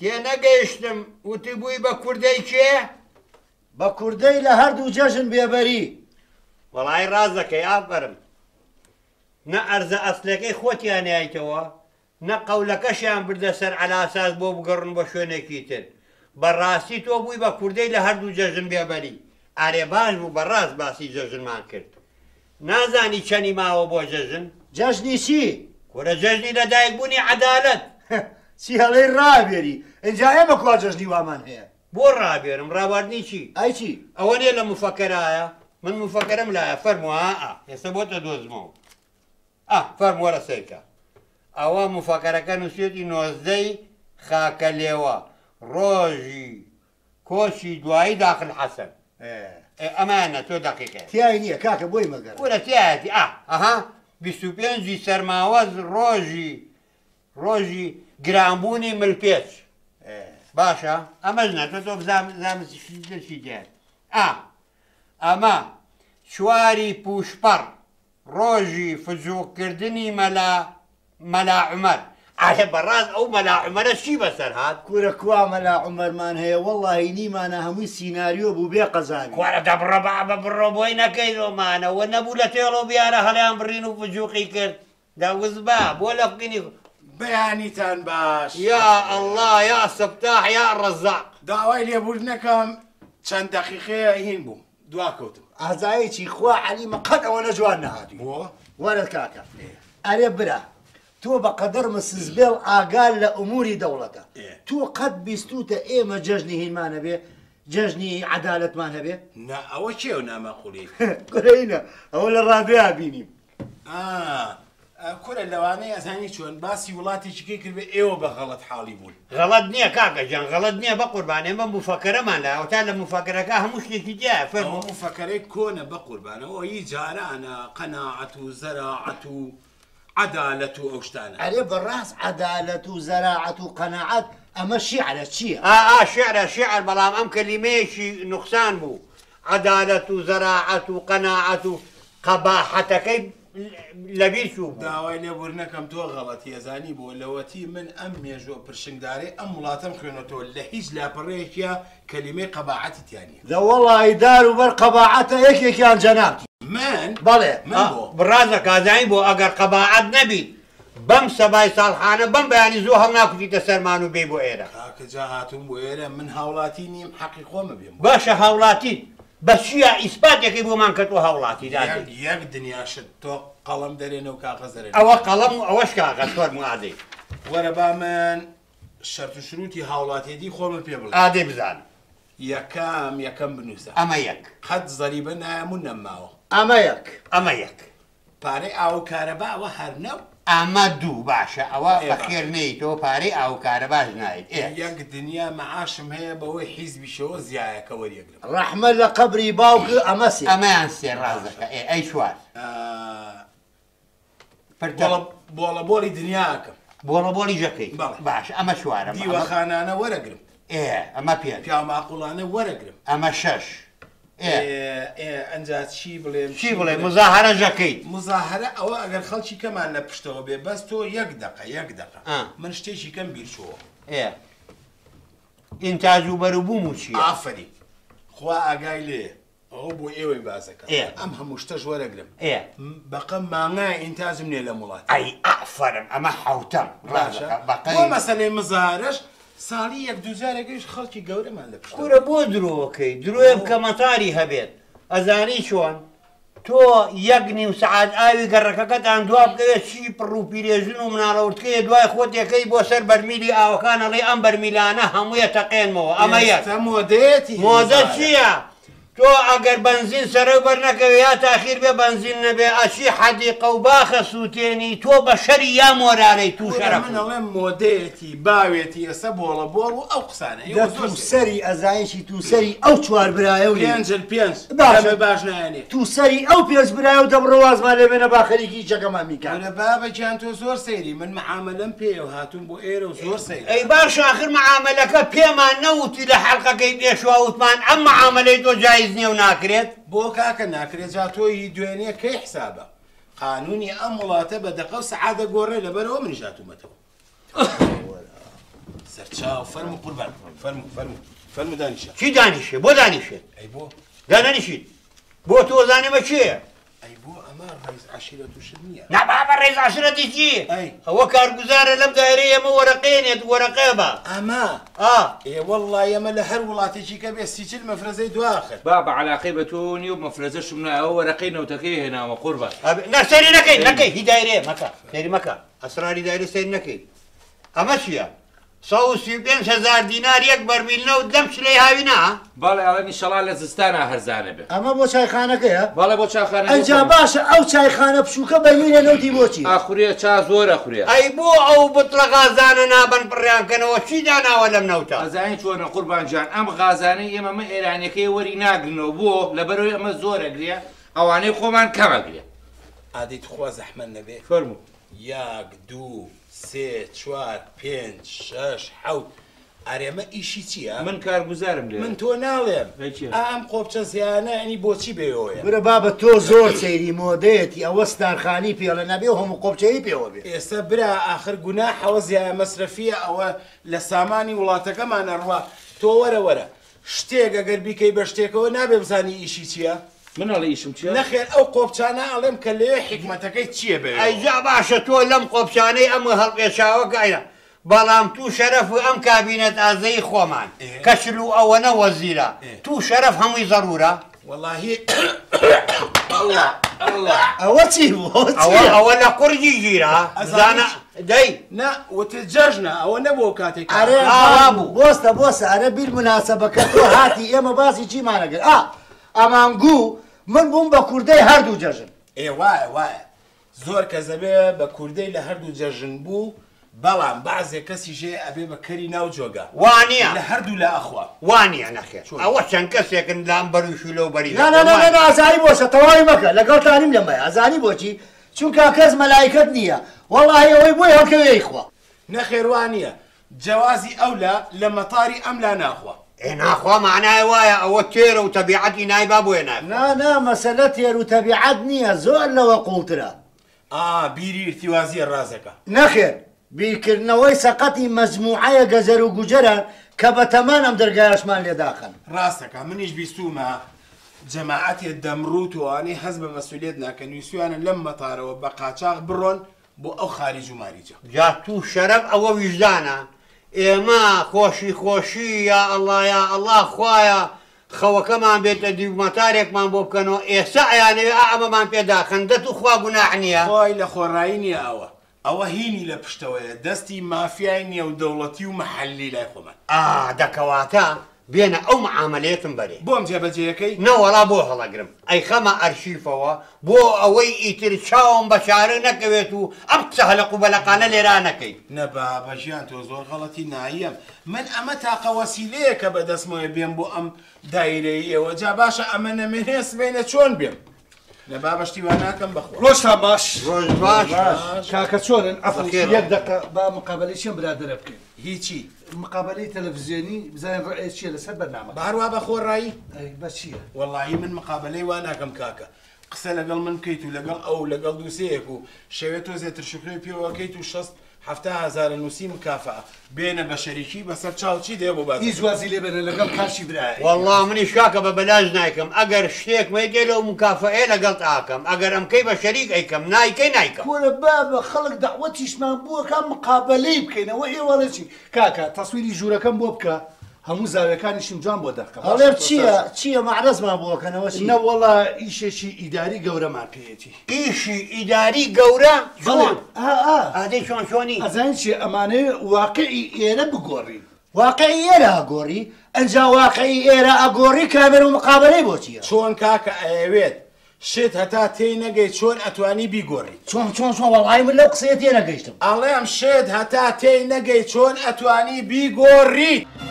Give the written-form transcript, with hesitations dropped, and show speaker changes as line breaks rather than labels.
تێنەگەیشتم وتی بووی بە کوردەی کێ؟
بە کوردەی لە هەردوو جەژن بێبەری.
وەڵای ڕاز دەکەی ئافەرم. نە ئەرزە ئەسلەکەی خۆتیان نایتەوە نە قەولەکەشیان بردە سەر عەلاساس بۆ بگەڕن بە شوێنێکی تر. بەڕاستی تۆ بووی بە کوردەی لە هەردوو جەژن بێبەری. ئارێ باش بوو بەڕاست باسی جەژنمان کرد. نازانی چەنی ماوە بۆ جەژن؟
جەژنی چی؟
کورە جەژنی لەدایکبوونی عەدالەت.
چی هەڵەی ڕابێری ئینجا ئێمە کوا جەژنی وامان هەیە.
بۆ ڕابێرم ڕاواردنی چی؟
ئەی چی؟
ئەوە نیە لە مفەکەرایە من مفەکەرم لایە فەرمووە ئێستا بۆتە دۆزمەوە. فەرمووەرە سەیکە. ئەوە مفەکەرەکە نووسێتی نۆزدەی خاکە لێوە ڕۆژی کۆچی دوایی داخل حەسەن. ئەمانە تۆ دەقیقەیە.
تیای نییە کاکە بۆی مەگەر.
وەرە تایەتی ئەها 25 سەرماوەز ڕۆژی گرانبوونی ملپێچ. باشە ئەمەش نە تۆ بزانشی دیار. ئەمە چواری پوشپەڕ ڕۆژی فزووکردنی مەلا عومەر. ئاهێ بەڕاست ئەو مەلا عومەرە چی بەسەر هات؟
کورە کوا مەلا عومەرمان هەیە وەڵڵاهی نیمانە هەمووی سیناریۆ بوو بێ قەزانی.
کوارە دەبڕە بە بڕۆ بۆی نەکەیتەوەمانەوە نەبوو لە تێڵۆ بیارە هەڵیان بڕین و فجووقی کرد. داوز بە بۆ لە بقینی
بەیانیتان باش.
یا ئەڵڵا یا سەفتاح یا ڕەزاق.
داوای لێبوردنەکەم چەند دەقیقەیە هین بووم دواکەوتم.
ئازایەکی خوا عەلیمە قەت ئەوە نەجوان نەهاتی.
بۆ؟
وەرە کاکە. ئەرێ برا. تۆ بە قەدەر مسزبێڵ ئاگال لە ئوموری دەوڵەتە. تۆ قەت بیستوتە ئێمە جەژنی هینمانە بێ جەژنی عەدالەتمان هەبێ؟
نا ئەوە چێو نامەقوڵی؟
گورەینە ئەوە لە ڕابێ بینیم.
کورە لەوانەیە ئەزانی چۆن باسی وڵاتێکیکەی کردبێ ئێوە بە غەڵەت حاڵی بوون.
غەڵەت نییە کاکە جان غەڵەت نییە بە قوربان ئێمە مفەکەرەمان لایەوە تا لە مفەکەرەکە هەموو شتێکی تایە فەرموو.
ئەوە مفەکەرەی کۆنە بە قوربانەوە هیچ جارانە قەناعەت و زەراعەت و عەدالەت و ئەو شتانە.
ئەرێ بەڕاست عەدالەت و زەراعەت و قەناعەت ئەمە شیعرە چییە؟
شیعر بەڵام ئەم کەلیمەیەکی نوقسان بوو. عەدالەت و زەراعەت و قەناعەت و قەباحەتەکەی لەبیر چوو بوو.
داوای لێبوردنەکەم تۆ غەڵەتی ئەزانی بۆ لەوەتی من ئەم مێژوە پرشنگدارەی ئەم وڵاتەم خوێنەوە لە هیچ لاپەڕەیەکیە کەلیمەی قەباحەتی تیانی.
دەوەڵی دار و بەر قەباحەتە یەکێکیان جەنابتی.
من؟
بەڵێ
بڕازە کازانی بۆ ئەگەر قەباحەت نەبیت بەم سەبای ساڵحانە بەم بەیانی زۆر هەڵ ناکوتیتە سەرمان و بێ بۆ ئێرە.
کاکە جا هاتووم بۆ ئێرە من هاوڵاتی نیم حەقی خۆمە بێم.
باشە هاوڵاتی بە چیە ئیسپاتێکی بۆمان کردووە هاوڵاتی دادی.
یەک دنیاشت تۆ قەڵەم دەرێنە و کاغەز دەرێنە.
ئەوە قەڵەم و ئەوەش کاغەز فەرموو ئادەی.
وەرە با من شەرت و شروتی هاوڵاتیەتی خۆمە پێ بڵێ.
ئادەی بزانم.
یەکەم بنووسە.
ئەمە یەک.
قەت زەریبە نایەمون نەماوە.
ئەمە یەک.
پارەی ئاو کارەبا ئەوە هەر نەو.
ئەمە دوو باشە ئەوە بەخێر نەیتەوە پارەی ئاو کارە باش نایت.
یەک دنیا مەعاشم هەیە بەوەی حیزبیشەوە زیایەکە وەریەگرم.
ڕەحمە لە قەبری باوکە ئەمە سێ.
ئەمەیان سێ ڕازەکە ئەی چوار.
بۆڵەبۆڵی دنیاکەم.
بۆڵەبۆڵی ژەکەی. باش ئەمە چوارە.
دیوەخانانە وەرەگرم.
ئەمە پێ.
پیاماقوڵانە وەرەگرم.
ئەمە شەش.
ئەنجا چی بڵێم
چی بڵێ مزاهرە ژەکەی.
مزاهرە ئەوە ئەگەر خەڵکی کەمان لە پشتەوە بێ بەس تۆ یەک دقە من شتێکی کەم بیرچەوە.
ئینتاج و بەروبووم و چیە؟
ئافەری خوا ئاگای لێ ئەوە بۆ ئێوەی بازەکە ئەم هەموو شتەش وەرەگرم. بەقەم مانگای ئینتاجم نێ لە وڵات.
ئەی ئافەرم ئەمە حەوتەم
بۆ مەسەلەی مزارەش ساڵی یەک دووجارێکیش خەڵکی گەورەمان لە پشت.
کورە بۆ درۆکەی درۆیم کە مەتاری هەبێت ئەزانی چۆن تۆ یەک نیم سەعات ئاوی گەڕەکەکەتان دوا بکەوێت چی پڕ و پیرێژن و مناڵەوتکەیە دوای خۆت یەکەی بۆ سەر بەرمیلی ئاوەکان ئەڵێ ئەم بەرمیلانە هەموویە تەقێنمەوە ئەمە یەک.
مۆدەیەتی
مۆدە چییە؟ تۆ ئەگەر بەنزین سەرە بەرنەکەوێ یا تاخیر بێ بەنزین نەبێ ئەچی حەدیقە و باخە سووتێنی تۆ بە شەری یا مۆرارەی تو شەرە.
من ئەڵێم مۆدەیەتی باوێتی ئێستا بۆڵە بۆڵ و ئەو قسانە
تووسەری ئەزایشی تووسەری ئەو چوار برایە و
پێنج باش نایێنێ
تووسەری ئەو پێنج برایە و دەبڕۆوازمان لێ بێنە باخەریکی چەکەمان میکات.
لە بابەجیان تۆ زۆر سەیری من معاملەم پێ و هاتوون بۆ ئێرە و زۆر سەیری.
ئەی باش ئاخر معاملەکە پێمان نەوتی لە حەڵقەکەی پێشوا وتمان ئەم معاملەی تۆ جایز نییە و ناکرێت.
بۆ کاکە ناکرێت جا تۆی دوێنێ کەی حسابە قانونی ئەم وڵاتە بە دەقە و سەعادە گۆڕێ لەبەرەوە منیش هاتوومەتەوە. سەرچاو فەرمو قوربان فەرمو دانیشە
چی دانیشێ بۆ دانیشێت
ئەی بۆ
دانەنیشیت بۆ تۆ زانێمە چییە
ئەی بۆ ئەمە ڕێز عەشیرەت و شت نییە
نابابە ڕێز عەشرەتی چی
ئەی
ئەوە کارگوزارە لەم دایرەی ئەمە وەرەقێنێت وەرەقێ بە
ئەمە وەڵڵای ئەمە لە هەر وڵاتێکی کە بێ سیچل مەفرەزەی دواخر
بابا علاقەی بە تۆ نیە و مەفرەزەشم نایەوە وەرەقەی نەوتەکەی هێناوە قوربان
سەری نەکەی هی دایرێ مەکە سەری مەکە ئەسراری دایرە سەری نەکەی ئەمە چییە 135,000 دینار یەک بەرمیلنە و دەم شلەی هاوینا
باڵێ ئەڵێنی شەڵا لە زستانە هەرزانە بێ
ئەمە بۆ چایخانەکەیە
باڵێ بۆ چاخانە
ئەنجا باشە ئەو چایخانە پشووکە بەرمینە نەوتی بۆچی
ئاخورێ چا زۆرە خوریە
ئەی بۆ ئەو بتڵە غازانە نابن پڕیانکەنەوە چی داناوە لەم نەوتە
ئەزانی چۆنە قوربان جان ئەم غازانەی ئێمە مە ئێرانەکەی وەری ناگرنەوە بۆ لەبەرەوەی ئەمە زۆرەگرێ ئەوانەی خۆمان کەمەگرێ
ئادەی تخوا زەحمەت نەبێ
فەرموو
یاک دوو سێ چوار پێنج شەش حەوت ئارێمە ئیشی چییە؟
من کارگوزارم لێ
من تۆ ناڵێم ئەم قۆبچە زیانە ئەنی بۆچی بێەوەیە
برە بابە تۆ زۆر سەیری مۆدەیەتی ئەوە ستانخانی پێڵە نەبێ و هەموو قۆبچەی پێوە بێ
ئێستا برا ئاخر گونا حەوە زیایە مەسرەفیە ئەوە لە سامانی وڵاتەکەمانە ڕوا تۆ وەرە شتێک ئەگەر بیکەی بە شتێکەوە نابێ بزانی ئیشی چییە؟
منەڵە ئیشم چیە؟
نەخێر ئەو قۆبچانە ئەڵێم کە لێ حکمەتەکەی چییە بێ؟
ئەیجا باشە تۆ لەم قۆبچانەی ئەمە هەڵقێشاوە گایە بەڵام تو شەرەف و ئەم کابینەت ئازەی خۆمان کەشل و ئەوەنە وەزیرە تو شەرەف هەمووی زەڕورە
وەڵاهی
ئەوە چی بوو
ئەوە لە قورجی گیرە زانە دەی
نا وتە جەژنە ئەوە نەبوو کاتێک
ئەرێ بوو بۆستە ئەرە بیر مناسەبەکە تۆ هاتی ئێمە باسی چیمانەگەر ئەمانگوو من بووم بە کوردەی هەردوو جەژن
وایە زۆر کەس دەبێ بە کوردەی لە هەردوو جەژن بوو بەڵام بەعزێک کەسی ژێ ئەبێ بە کەری ناو جۆگا
وانە
لە هەردوو لە ئەخوا
وانە نەخێت ئەوە چەند کەسێکن لام بەروش و لەو بەری
ئازانی بۆشە تەواوی مەکە لەگەڵتانیم لەمە ئازانی بۆچی چونکە کەس مەلایکەت نییە وەڵاهی ئەوەی بۆی هەڵکەوێی خوا
نەخێوانە جیازی ئەولا لە مەتاری ئەم لا ناخوا
ناخوا معنای وایە ئەوە تێرە و تەبیعەتی نایبا بۆیە
نا مەسەلە تێر و تەبیعەت نییە زۆر لەوە قوڵترە
بیری ارتیوازیە ڕازەکە
نەخێر بیرکردنەوەی سەقەتی مەجموعەیە گەزەر و گوجەرە کە بە تەمان ئەم دەرگایشمان لێداخن
ڕاستەکە منیش بیستومە جەماعەتێ دەمڕوتوانەی هەز بە مەسئولێت ناکەن ویسویانە لەم مەتارەوە بە قاچاق بڕۆن بۆ ئەو خارج و ماریجە
جا تو شەرەف ئەوە ویژدانە ئێمە خۆشی یا ئەڵڵا خوایە خەوەکەمان بێتە دیومەتارێکمان بۆ بکەنەوە ئێستا ئەیانەوێ ئەمەمان پێداخن دەت و خوا گوناح نییە
خۆی لە خۆڕایی نییە ئەوە هینی لە پشتەوەیە دەستی مافیای نییە و دەوڵەتی و مەحەلی لای خۆمان
دەکەواتە بێنە ئەو معاملێتم بەرێ
بۆم جێبەجێەکەی
نەوەڵا بۆ هەڵەگرم ئەی خەمە ئەرشیفەوە بۆ ئەوەی ئیتر چاوم بە شارە نەکەوێت و ئەم قسە هەلق و بەلەقانە لێرا نەکەی
نەبا بەژیان تۆ زۆر غەڵەتی نایەم من ئەمە تاقە وەسیلەیە کە بەدەستمەوە بێم بۆ ئەم دایرەی ئێوە جا باشە ئەمە نەمێنێ سبێنە چۆن بێم لە بابشتی وا ناکەم بەخۆ
ڕۆژتا باش
ڕۆژ باش
کاکە چۆنن یەک دقە با مقابلەیشیان برادرە بکەین
هیچی
مقابلەی تەلەڤیزیۆنی بزانین ڕێ چیە لەسەر بەرنامە
باروە بە خۆڕایی
بە چییە
وەڵایی من مقابلەی وا ناکەم کاکە قسە لەگەڵ من بکەیت و لەگەڵ ئەو لەگەڵ دووسەیەک و شەوێت تۆ زێتر شکرێ پێوەکەیت و 60,000 نووسی مکافە بێنە بە شەریکی بەسەر چاوچی دێ بۆ باز
هیچ وازی لێ بێنە لەگەڵ کاشی برایە
وەڵڵا منیش کاکە بە بەلاژ نایکەم ئەگەر شتێک مەیدێ لەو مکافەئێ لەگەڵ ئاکەم ئەگەر ئەمکەی بە شەریک ئەیکەم نایکەی نایکەم
وەرە بابە خەڵک داوەتیشمان بووە کام مقابلەی بکەینەوە ئێوەڵەچی کاکە تەسویری ژوورەکەم بۆ بکە هەموو زاویەکانیشم جوان بۆ دەکەم هەڵێر چییە مەعرەزمان بۆکەنەوە نەوەڵا ئیشێکی ئیداری گەورەمان پێیەتی
ئیشی ئیداری گەورە
بەڵێ
ئادەی چۆنی
ئەزانین چی ئەمانەیە واقعی ئێرە بگۆڕی واقعی ئێرە ئەگۆڕی ئەنجا واقعی ئێرە ئەگۆڕی کامێرە و مقابلەی بۆ چییە
چۆن کاکە ئەوێت شت هەتا تێی نەگەی چۆن ئەتوانی بیگۆڕی
چۆن وەڵای من لەو قسەیە تێ نەگەیشتم
ئەڵێم شت هەتا تێی نەگەی چۆن ئەتوانی بیگۆڕیت